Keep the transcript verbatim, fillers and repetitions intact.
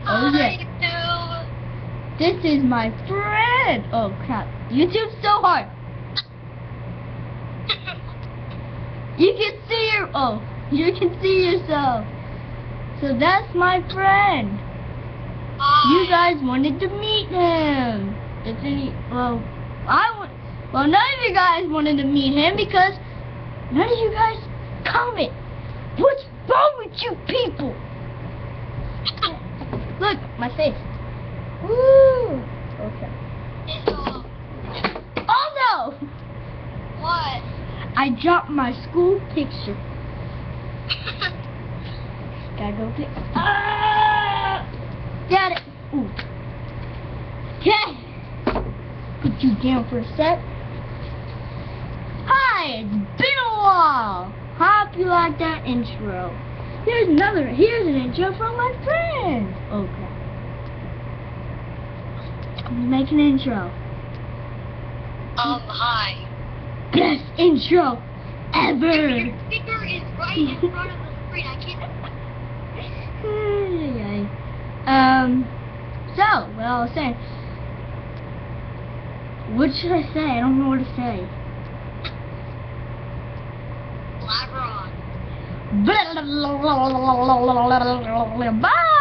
Oh yeah. YouTube. This is my friend. Oh crap. YouTube's so hard. You can see your oh, you can see yourself. So that's my friend. Hi. You guys wanted to meet him. Isn't he? Well, I want. Well, none of you guys wanted to meet him because none of you guys comment. What's wrong with you people? Look, my face. Woo. Okay. Uh, Oh no! what? I dropped my school picture. Gotta go pick. Ah! Got it. Ooh. Okay. Put you down for a sec. Hi, it's been a while. Hope you like that intro. Here's another. Here's an intro from my friend. Okay. Make an intro. Um, hi. Best intro ever. Your finger is right in front of the screen. I can't. um. So, what I was saying. What should I say? I don't know what to say. Blabber on. Bye.